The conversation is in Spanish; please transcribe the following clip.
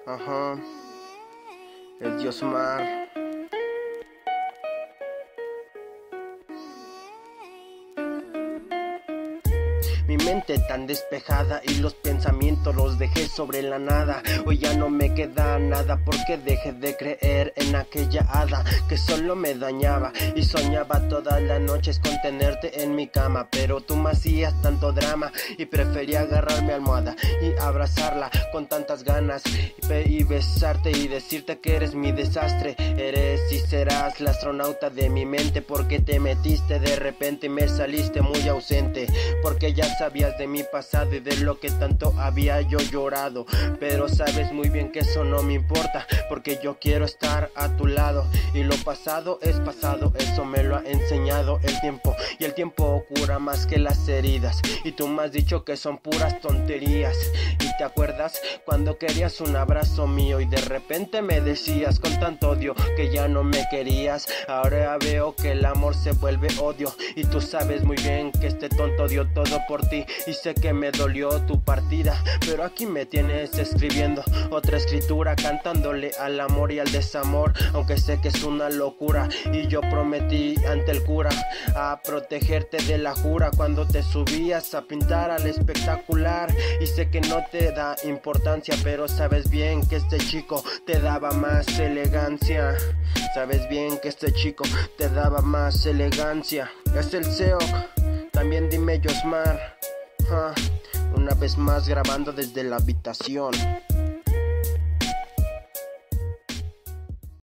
Ajá. El Diosmar. Mi mente tan despejada y los pensamientos los dejé sobre la nada. Hoy ya no me queda nada porque dejé de creer en aquella hada que solo me dañaba y soñaba todas las noches con tenerte en mi cama. Pero tú me hacías tanto drama y prefería agarrar mi almohada y abrazarla con tantas ganas y besarte y decirte que eres mi desastre. Eres y serás la astronauta de mi mente porque te metiste de repente y me saliste muy ausente. Porque ya sabías de mi pasado y de lo que tanto había yo llorado. Pero sabes muy bien que eso no me importa porque yo quiero estar a tu lado. Y lo pasado es pasado, eso me lo ha enseñado el tiempo. Y el tiempo cura más que las heridas. Y tú me has dicho que son puras tonterías. ¿Y te acuerdas cuando querías un abrazo mío y de repente me decías con tanto odio que ya no me querías? Ahora veo que el amor se vuelve odio. Y tú sabes muy bien que este tonto dio todo por ti y sé que me dolió tu partida, pero aquí me tienes escribiendo otra escritura, cantándole al amor y al desamor, aunque sé que es una locura. Y yo prometí ante el cura a protegerte de la jura cuando te subías a pintar al espectacular. Y sé que no te da importancia, pero sabes bien que este chico te daba más elegancia. Sabes bien que este chico te daba más elegancia. Es el Seok. También dime Diosmar. Una vez más grabando desde la habitación.